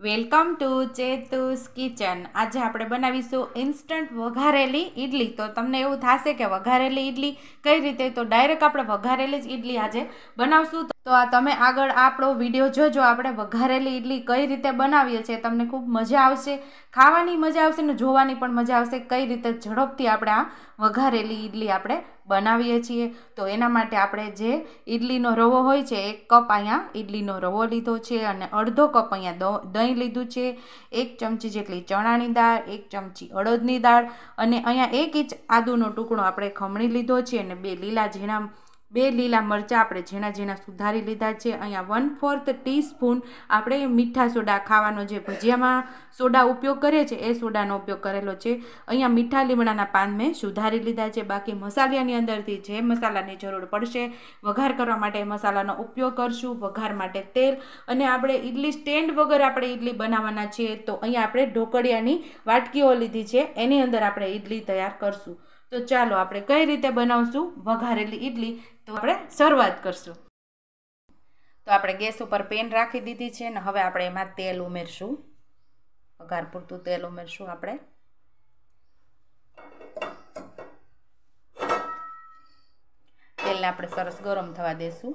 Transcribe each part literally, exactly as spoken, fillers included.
Welcome to ચેતુસ kitchen. આજે આપણે બનાવીશું ઇન્સ્ટન્ટ વઘારેલી ઈડલી। તો તમને એવું થશે કે વઘારેલી ઈડલી કઈ રીતે, તો ડાયરેક્ટ આપણે વઘારેલી જ ઈડલી આજે બનાવશું। તો આ તમે આગળ આપણો વિડીયો જોજો, આપણે વઘારેલી ઈડલી કઈ રીતે બનાવીએ છીએ। તમને ખૂબ મજા આવશે, ખાવાની મજા આવશે ને જોવાની પણ મજા આવશે કઈ રીતે ઝડપથી આપણે આ વઘારેલી ઈડલી આપણે બનાવીએ છીએ। તો એના માટે આપણે જે ઈડલીનો રવો હોય છે, એક કપ અહીંયા ઈડલીનો રવો લીધો છે અને અડધો કપ અહીંયા દહીં લીધું છે, એક ચમચી જેટલી ચણાની દાળ, એક ચમચી અડદની દાળ અને અહીંયા એક ઇંચ આદુનો ટુકડો આપણે ખમણી લીધો છે અને બે લીલા ઝીણા બે લીલા મરચાં આપણે ઝીણા ઝીણા સુધારી લીધા છે। અહીંયા વન ફોર્થ ટીસ્પૂન આપણે મીઠા સોડા, ખાવાનો જે ભજીયામાં સોડા ઉપયોગ કરીએ છીએ એ સોડાનો ઉપયોગ કરેલો છે। અહીંયા મીઠા લીમડાના પાન મેં સુધારી લીધા છે। બાકી મસાલાની અંદરથી જે મસાલાની જરૂર પડશે વઘાર કરવા માટે એ મસાલાનો ઉપયોગ કરશું। વઘાર માટે તેલ અને આપણે ઈડલી સ્ટેન્ડ વગર આપણે ઈડલી બનાવવાના છીએ, તો અહીંયા આપણે ઢોકળિયાની વાટકીઓ લીધી છે, એની અંદર આપણે ઈડલી તૈયાર કરશું। તો ચાલો આપણે કઈ રીતે બનાવશું વઘારેલી ઈડલી, તો આપણે શરૂઆત કરશું। તો આપણે ગેસ ઉપર પેન રાખી દીધી છે ને હવે આપણે એમાં તેલ ઉમેરશું, વઘાર પૂરતું તેલ ઉમેરશું આપણે। તેલને આપણે સરસ ગરમ થવા દેશું।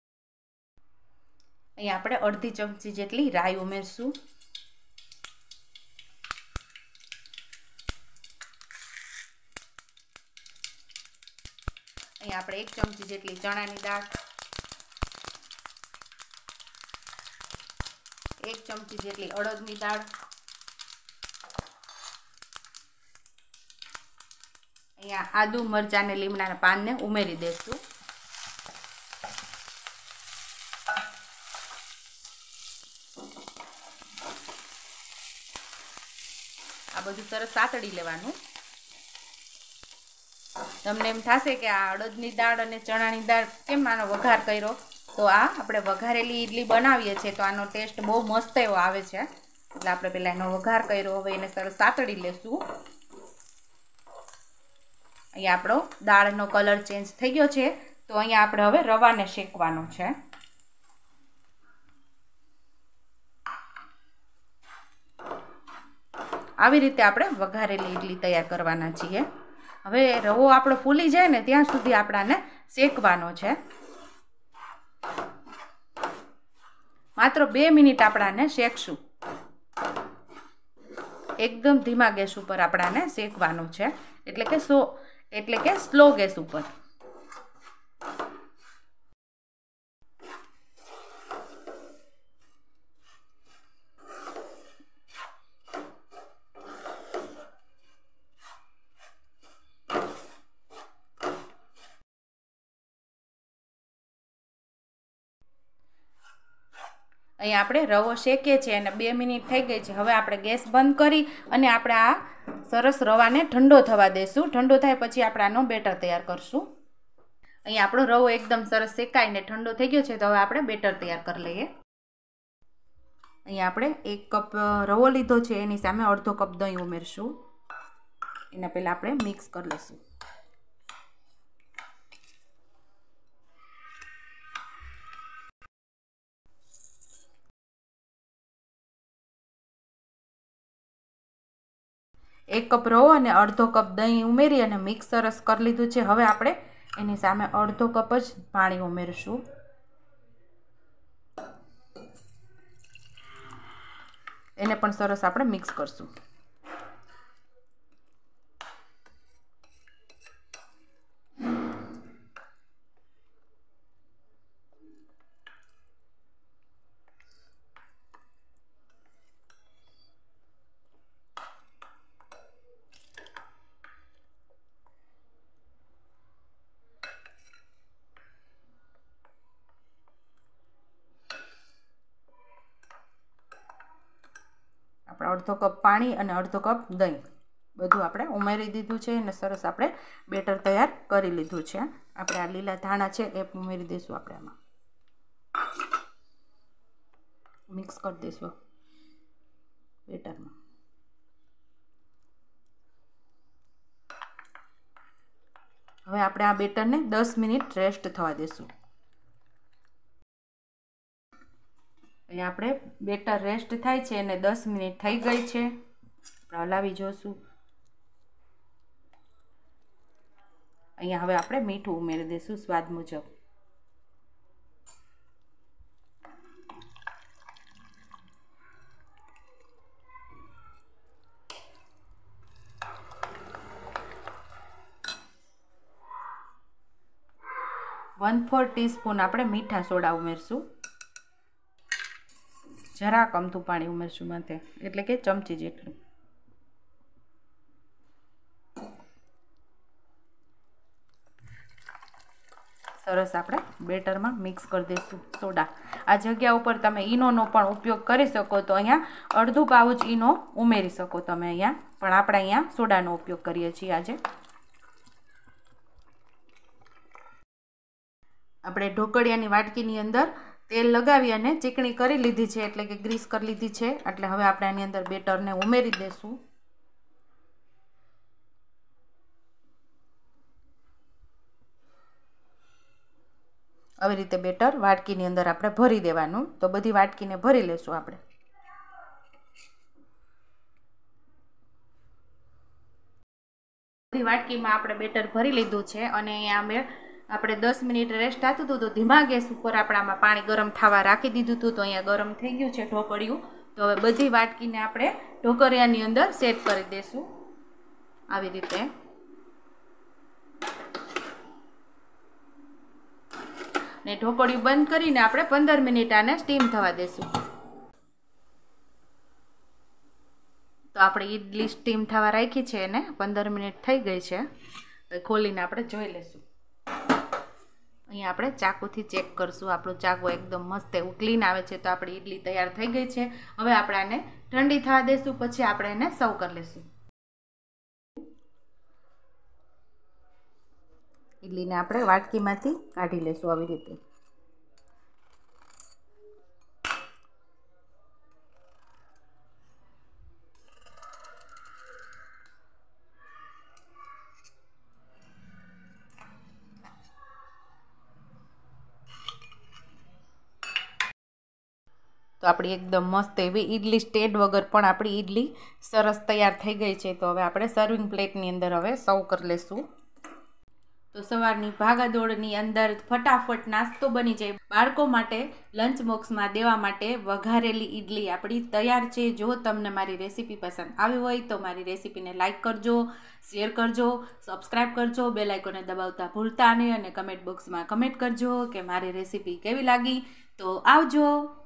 અહીંયા આપણે અડધી ચમચી જેટલી રાઈ ઉમેરશું, અહીંયા આપણે એક ચમચી જેટલી ચણાની દાળ, એક ચમચી જેટલી અડદની દાળ, અહીંયા આદુ મરચાં ને લીમડાના પાનને ઉમેરી દેશું। આ બધું સરસ સાતડી લેવાનું। તમને એમ થશે કે આ અડદની દાળ અને ચણાની દાળ કેમ આનો વઘાર કર્યો, તો આ આપણે વઘારેલી ઈડલી બનાવીએ છીએ તો આનો ટેસ્ટ બહુ મસ્ત એવો આવે છે, એટલે આપણે પહેલાં એનો વઘાર કર્યો, હવે એને સરસ સાતડી લેશું। અહીંયા આપણો દાળનો કલર ચેન્જ થઈ ગયો છે, તો અહીંયા આપણે હવે રવાને શેકવાનો છે। આવી રીતે આપણે વઘારેલી ઈડલી તૈયાર કરવાના છીએ। હવે રવો આપણો ફૂલી જાય ને ત્યાં સુધી આપણાને શેકવાનો છે, માત્ર બે મિનિટ આપણાને શેકશું। એકદમ ધીમા ગેસ ઉપર આપણાને શેકવાનું છે, એટલે કે સો એટલે કે સ્લો ગેસ ઉપર। અહીંયા આપણે રવો શેકીએ છીએ અને બે મિનિટ થઈ ગઈ છે। હવે આપણે ગેસ બંધ કરી અને આપણે આ સરસ રવાને ઠંડો થવા દઈશું। ઠંડો થાય પછી આપણે આનો બેટર તૈયાર કરશું। અહીંયા આપણો રવો એકદમ સરસ શેકાઈને ઠંડો થઈ ગયો છે, તો હવે આપણે બેટર તૈયાર કરી લઈએ। અહીંયા આપણે એક કપ રવો લીધો છે, એની સામે અડધો કપ દહીં ઉમેરશું, એના પહેલાં આપણે મિક્સ કરી લઈશું। એક કપ રવો અને અડધો કપ દહીં ઉમેરી અને મિક્સ સરસ કરી લીધું છે। હવે આપણે એની સામે અડધો કપ જ પાણી ઉમેરશું, એને પણ સરસ આપણે મિક્સ કરશું। આપણે અડધો કપ પાણી અને અડધો કપ દહીં બધું આપણે ઉમેરી દીધું છે અને સરસ આપણે બેટર તૈયાર કરી લીધું છે। આપણે આ લીલા ધાણા છે એ ઉમેરી દઈશું, આપણે આમાં મિક્સ કરી દઈશું બેટરમાં। હવે આપણે આ બેટરને દસ મિનિટ રેસ્ટ થવા દઈશું। અહીંયા આપણે બેટર રેસ્ટ થાય છે અને દસ મિનિટ થઈ ગઈ છે. આપણે હલાવી જોઈશું. અહીંયા હવે આપણે મીઠું ઉમેરી દઈશું સ્વાદ મુજબ. વન ફોર ટીસ્પૂન આપણે મીઠા સોડા ઉમેરશું. જરાક અમથું પાણી ઉમેરશું માથે, એટલે કે ચમચી જેટલું. સરસ આપણે બેટરમાં મિક્સ કરી દઈશું સોડા. આ જગ્યા ઉપર તમે ઈનોનો પણ ઉપયોગ કરી શકો, તો અહીંયા અડધું પાઉચ ઈનો ઉમેરી શકો તમે અહીંયા, પણ આપણે અહીંયા સોડાનો ઉપયોગ કરીએ છીએ આજે. આપણે ઢોકળિયાની વાટકીની અંદર તેલ લગાવી અને ચીકણી કરી લીધી છે, એટલે કે ગ્રીસ કરી લીધી છે. એટલે હવે આપણે આની અંદર બેટરને ઉમેરી દઈશું. આવી રીતે બેટર વાટકીની અંદર આપણે ભરી દેવાનું. તો બધી વાટકીને ભરી લેશું આપણે. બધી વાટકીમાં આપણે બેટર ભરી લીધું છે અને અહીંયા અમે આપણે દસ મિનિટ રેસ્ટ થતું હતું, તો ધીમા ગેસ ઉપર આપણે આમાં પાણી ગરમ થવા રાખી દીધું હતું. તો અહીંયા ગરમ થઈ ગયું છે ઢોકળિયું. તો હવે બધી વાટકીને આપણે ઢોકળિયાની અંદર સેટ કરી દઈશું આવી રીતે. ને ઢોકળિયું બંધ કરીને આપણે પંદર મિનિટ આને સ્ટીમ થવા દઈશું. તો આપણે ઈડલી સ્ટીમ થવા રાખી છે અને પંદર મિનિટ થઈ ગઈ છે. ખોલીને આપણે જોઈ લઈશું. અહીંયા આપણે ચાકુથી ચેક કરશું. આપણું ચાકુ એકદમ મસ્ત એવું ક્લીન આવે છે, તો આપણી ઈડલી તૈયાર થઈ ગઈ છે. હવે આપણે આને ઠંડી થવા દઈશું, પછી આપણે એને સર્વ કરી લઈશું. ઈડલીને આપણે વાટકીમાંથી કાઢી લઈશું આવી રીતે. તો આપણી એકદમ મસ્ત એવી ઈડલી સ્ટેડ વગર પણ આપણી ઈડલી સરસ તૈયાર થઈ ગઈ છે. તો હવે આપણે સર્વિંગ પ્લેટની અંદર હવે સર્વ કરી લઈશું. તો સવારની ભાગાદોડની અંદર ફટાફટ નાસ્તો બની જાય. બાળકો માટે લંચ બોક્સમાં દેવા માટે વઘારેલી ઈડલી આપણી તૈયાર છે. જો તમને મારી રેસીપી પસંદ આવી હોય તો મારી રેસીપીને લાઇક કરજો, શેર કરજો, સબસ્ક્રાઈબ કરજો, બેલ આઇકોને દબાવતા ભૂલતા નહીં, અને કમેન્ટ બોક્સમાં કમેન્ટ કરજો કે મારી રેસીપી કેવી લાગી. તો આવજો.